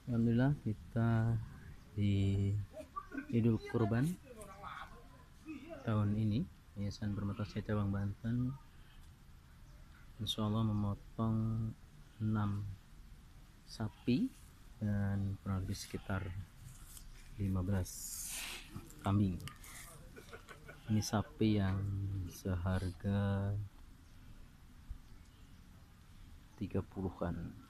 Alhamdulillah kita di Idul Kurban tahun ini Yayasan Permata Setia Cabang Banten insya Allah memotong 6 sapi dan kurang lebih sekitar 15 kambing. Ini sapi yang seharga 30-an.